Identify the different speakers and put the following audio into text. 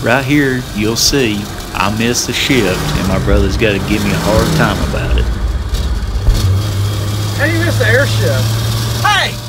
Speaker 1: Right here, you'll see I missed the shift, and my brother's got to give me a hard time about it.
Speaker 2: How do you miss the air shift?
Speaker 3: Hey!